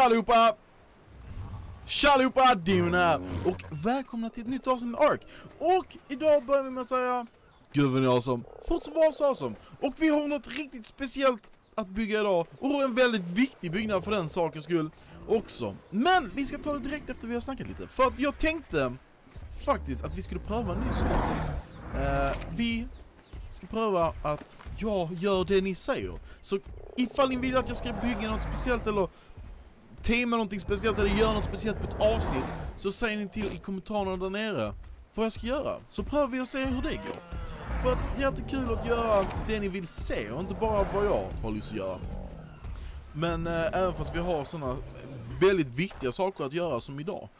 allihopa! Tja allihopa, Demon här! Och välkomna till ett nytt avsnitt med Ark. Och idag börjar vi med att säga Gud vad ni är awesome, fortsätt vara så awesome. Och vi har något riktigt speciellt att bygga idag. Och en väldigt viktig byggnad för den sakens skull också. Men vi ska ta det direkt efter vi har snackat lite. För att jag tänkte faktiskt att vi skulle pröva en ny sak. Vi ska pröva att jag gör det ni säger. Så ifall ni vill att jag ska bygga något speciellt eller tema någonting speciellt eller göra något speciellt på ett avsnitt, så säger ni till i kommentarerna där nere vad jag ska göra. Så prövar vi att se hur det går. För att det är alltid kul att göra det ni vill se och inte bara vad jag har lust att göra. Men även fast vi har sådana väldigt viktiga saker att göra som idag.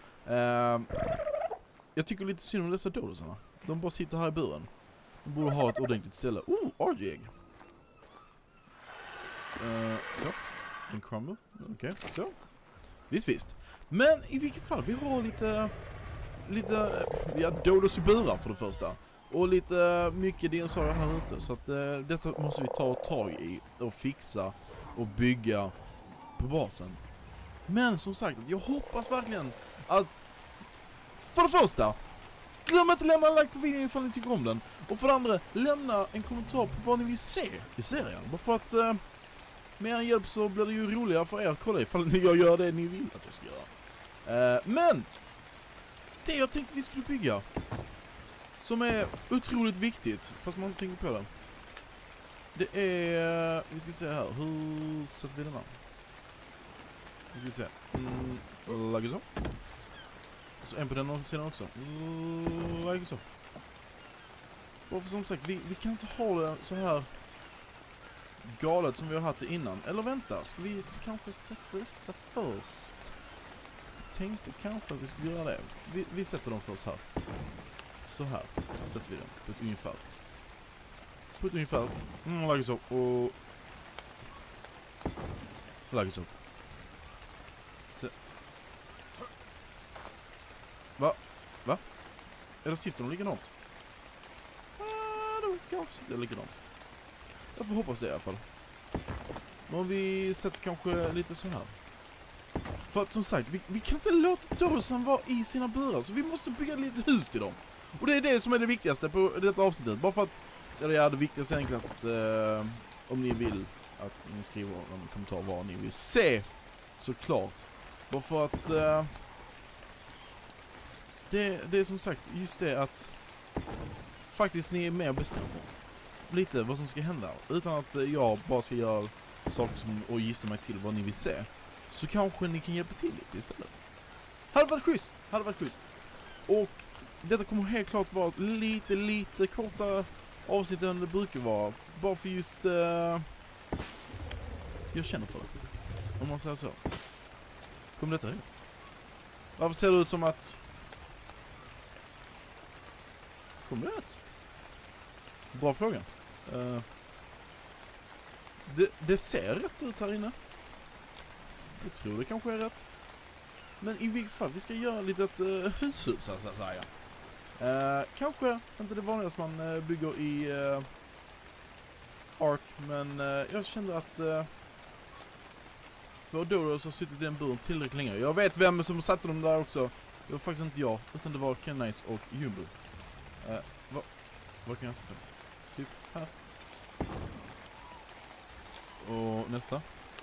Jag tycker lite synd om dessa dodosarna. De bara sitter här i buren. De borde ha ett ordentligt ställe. RG-ägg. Så. En crumble. Okej, så. Visst. Men i vilket fall, vi har lite dodos i burar för det första. Och lite mycket dinosaurier här ute. Så att detta måste vi ta tag i och fixa och bygga på basen. Men som sagt, jag hoppas verkligen att för det första, glöm inte att lämna en like på videon ifall ni tycker om den. Och för det andra, lämna en kommentar på vad ni vill se i serien. Bara för att med er hjälp så blir det ju roligare för er att kolla ifall jag gör det ni vill att jag ska göra. Men det jag tänkte vi skulle bygga, som är otroligt viktigt, fast man inte tänker på det. Det är, vi ska se här, hur sätter vi den här? Vi ska se, lägger så. Så en på den sidan också. Lägger så. Och för som sagt, vi kan inte ha det så här galet som vi har haft det innan. Eller vänta, ska vi kanske sätta dessa först? Jag tänkte kanske att vi skulle göra det. Vi sätter dem först här. Så här sätter vi den på ett ungefär. På ett ungefär. Lägger så. Och lägger så. Så. Va? Eller sitter de likadant? De kanske sitter likadant. Jag får hoppas det i alla fall. Men vi sätter kanske lite så här. För att som sagt, vi kan inte låta dodosen vara i sina burar. Så vi måste bygga lite hus till dem. Och det är det som är det viktigaste på detta avsnittet. Bara för att det är det viktigaste egentligen att om ni vill att ni skriver en kommentar vad ni vill se. Såklart. Bara för att det är som sagt just det att faktiskt ni är med och bestämmer lite vad som ska hända. Utan att jag bara ska göra saker som, och gissa mig till vad ni vill se. Så kanske ni kan hjälpa till lite istället. Hade varit schysst. Och detta kommer helt klart vara lite korta avsnitt än det brukar vara. Bara för just jag känner för det. Om man säger så. Kommer detta rätt? Varför ser det ut som att kommer det rätt? Bra fråga. Det ser rätt ut här inne. Jag tror det kanske är rätt. Men i vilket fall, vi ska göra lite ett hushus så att säga. Kanske inte det vanligaste man bygger i Ark, men jag kände att vår dodos har suttit i den buren tillräckligt länge. Jag vet vem som satte dem där också. Det var faktiskt inte jag, utan det var Ken Nice och Jumbo. Vad kan jag sätta? Typ här. Och nästa.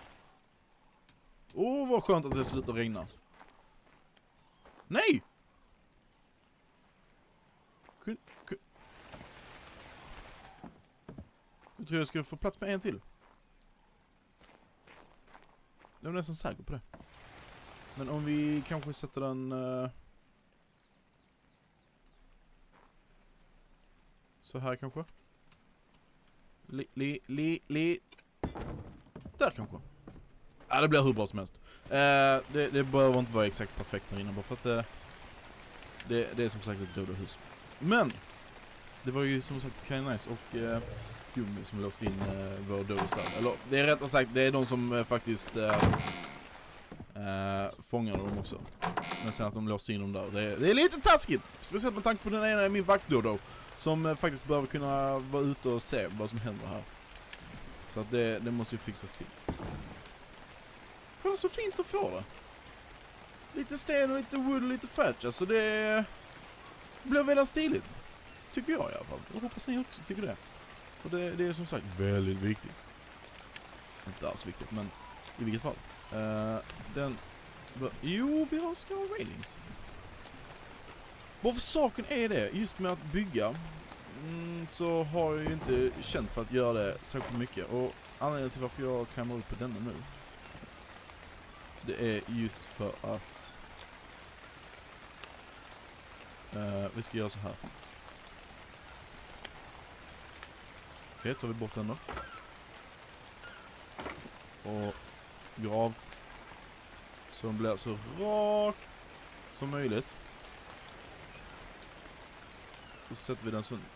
Vad skönt att det slutar regna. Nej! Jag tror jag ska få plats med en till. Jag är nästan säker på det. Men om vi kanske sätter den så här kanske. Där kanske. Ja, det blir hur bra som helst. Det behöver inte vara exakt perfekt här inne. Bara för att det är som sagt ett dodohus. Men det var ju som sagt Kind Nice och Jumbo som låste in vår dodos där. Eller det är rättare sagt, det är de som faktiskt fångade dem också. Men sen att de låste in dem där. Det är lite taskigt. Speciellt med tanke på den ena är min vaktdodo. Som faktiskt behöver kunna vara ute och se vad som händer här. Så att det måste ju fixas till. var så fint att få det. Lite sten och lite wood och lite fetch. Alltså det blev väldigt stiligt. Tycker jag i alla fall. Jag hoppas ni också tycker det. För det är som sagt väldigt viktigt. Inte alls viktigt, men i vilket fall. Jo, vi har ska railings. Varför saken är det, just med att bygga, så har jag ju inte känt för att göra det särskilt mycket. Och anledningen till varför jag klämmer upp på denna nu, det är just för att vi ska göra så här. Okej, tar vi bort den då. Och grav. Så den blir så rak som möjligt. Och så sätter vi den så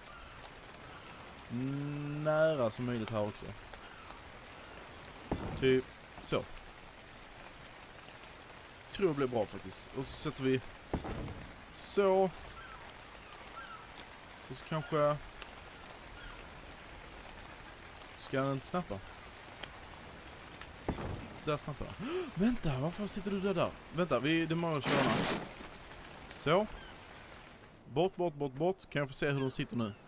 nära som möjligt här också. Typ så. Tror det blir bra faktiskt. Och så sätter vi så. Och så kanske ska den inte snappa. Där snappar den. Vänta, varför sitter du där? Vänta, det måste köra. Så. Bort. Kan jag få se hur de sitter nu?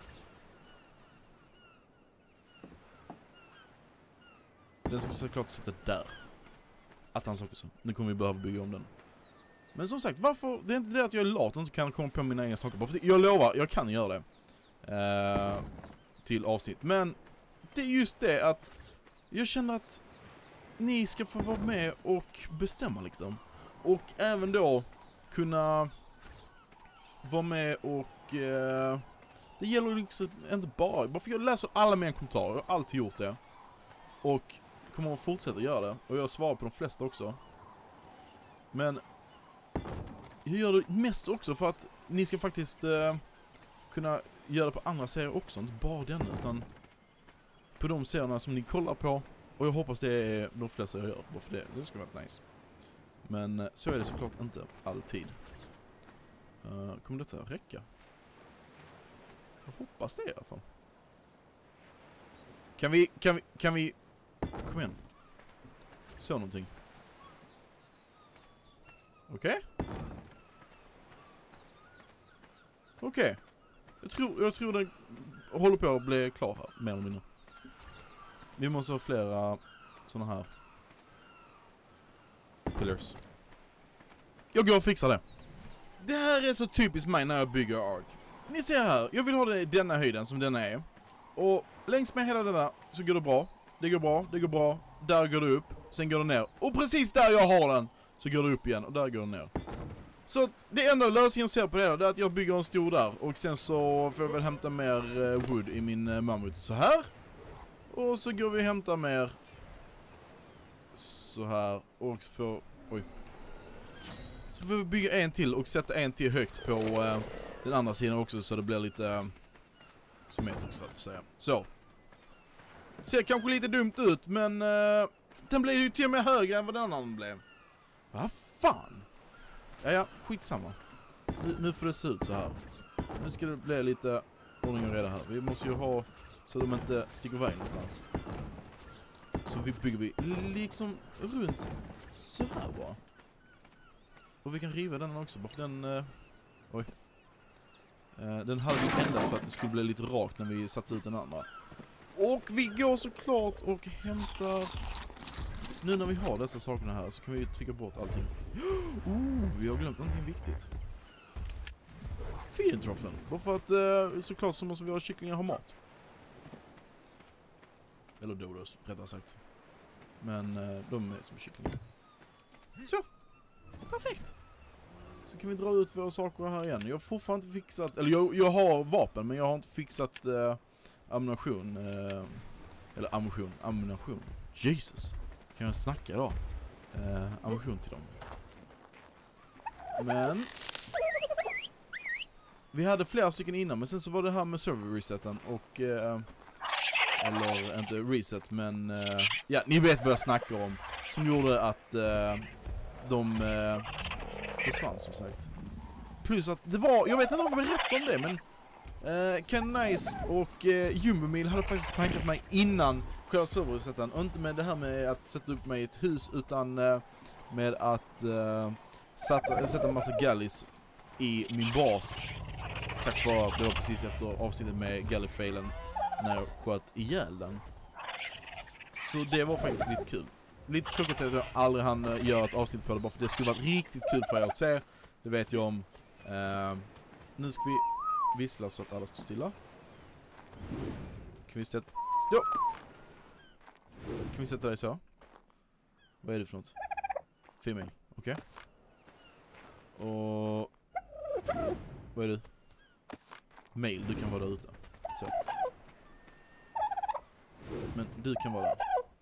Den ska såklart sitta där. Attans också. Nu kommer vi behöva bygga om den. Men som sagt, varför? Det är inte det att jag är lat och inte kan komma på mina egna saker. Jag lovar, jag kan göra det. Till avsnitt. Men det är just det att jag känner att ni ska få vara med och bestämma liksom. Och även då kunna vara med och det gäller liksom inte bara för jag läser alla mina kommentarer, jag har alltid gjort det. Och kommer att fortsätta göra det. Och jag svarar på de flesta också. Men jag gör det mest också för att ni ska faktiskt kunna göra det på andra serier också. Inte bara den, utan på de serierna som ni kollar på. Och jag hoppas det är de flesta jag gör. Bara för det ska vara nice. Men så är det såklart inte alltid. Kommer detta räcka? Jag hoppas det i alla fall. Kan vi kom igen. Så någonting. Okej. Jag tror den håller på att bli klar här, mer eller mindre. Vi måste ha flera såna här pillars. Jag går och fixar det. Det här är så typiskt mig när jag bygger Ark. Ni ser här, jag vill ha det i denna höjden som denna är. Och längs med hela denna så går det bra. Det går bra. Där går det upp, sen går det ner. Och precis där jag har den så går det upp igen och där går det ner. Så att det enda lösningen ser på det här, det är att jag bygger en stor där. Och sen så får jag väl hämta mer wood i min mammut så här. Och så går vi och hämtar mer så här. Och så får vi bygga en till och sätta en till högt på den andra sidan också så det blir lite symmetriskt så att säga. Så. Ser kanske lite dumt ut, men den blir ju till och med högre än vad den andra blev. Vad fan? Ja, skitsamma. Nu får det se ut så här. Nu ska det bli lite ordning och reda här. Vi måste ju ha så de inte sticker iväg någonstans. Så vi bygger liksom runt så här bara. Och vi kan riva den också, bara för den... den hade vi endast för att det skulle bli lite rakt när vi satte ut den andra. Och vi går såklart och hämtar... Nu när vi har dessa sakerna här så kan vi trycka bort allting. Vi har glömt någonting viktigt. Feed-troffen. Bara för att såklart så måste vi ha kycklingar ha mat. Eller dodos, rättare sagt. Men de är som kycklingar. Så! Perfekt! Så kan vi dra ut våra saker här igen. Jag har fortfarande inte fixat... Eller jag har vapen, men jag har inte fixat ammunition. Eller ammunition. Jesus! Kan jag snacka då? Ammunition till dem. Men... Vi hade flera stycken innan, men sen så var det här med server reseten och... eller inte reset, men... ja, ni vet vad jag snackar om. Som gjorde att de försvann som sagt. Plus att det var... Jag vet inte om jag berättade om det, men... Ken Nice och Jumbomil hade faktiskt prankat mig innan själva serverreseten. Och inte med det här med att sätta upp mig i ett hus, utan med att sätta en massa galleys i min bas. Tack vare det var precis efter avsnittet med galley-failen när jag sköt ihjäl den. Så det var faktiskt lite kul. Lite tråkigt att jag aldrig hann göra ett avsnitt på det, bara för det skulle vara riktigt kul för er att se. Det vet jag om. Nu ska vi vissla så att alla står stilla. Kan vi sätta... Stopp! Kan vi sätta dig så? Vad är det för något? Female, okej. Och... Vad är du? Mail, du kan vara där ute. Så. Men du kan vara där.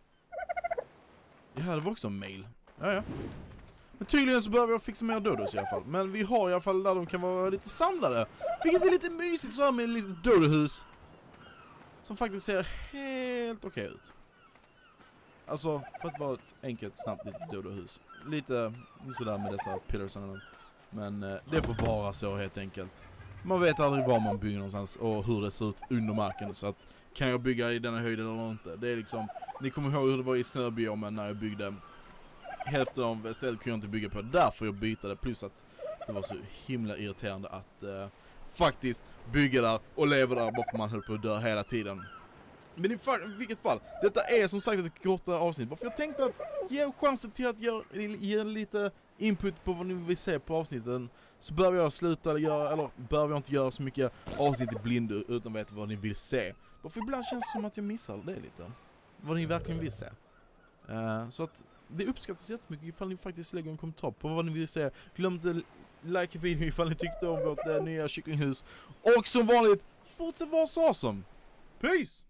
Ja, det var också en mail. Ja. Men tydligen så behöver jag fixa mer dodos i alla fall. Men vi har i alla fall där de kan vara lite samlade. Vilket är lite mysigt så här med ett litet dodohus. Som faktiskt ser helt okej ut. Alltså, för att vara ett enkelt, snabbt litet dodohus. Lite sådär med dessa pillarsarna. Men det får vara så helt enkelt. Man vet aldrig var man bygger någonstans och hur det ser ut under marken. Så att, kan jag bygga i denna höjden eller inte? Det är liksom, ni kommer ihåg hur det var i snöbiomen när jag byggde. Hälften av stället kunde jag inte bygga på, därför jag bytte det. Plus att det var så himla irriterande att faktiskt bygga där och leva där bara för man höll på att dö hela tiden. Men i vilket fall, detta är som sagt ett kortare avsnitt. För jag tänkte att ge chansen till att ge lite input på vad ni vill se på avsnitten. Så behöver jag sluta göra, eller behöver jag inte göra så mycket avsnitt i blind utan veta vad ni vill se. För ibland känns det som att jag missar det lite. Vad ni verkligen vill se. Så att det uppskattas jättemycket ifall ni faktiskt lägger en kommentar på vad ni vill se. Glöm inte like videon ifall ni tyckte om vårt nya kycklinghus. Och som vanligt, fortsätt vara så awesome. Peace!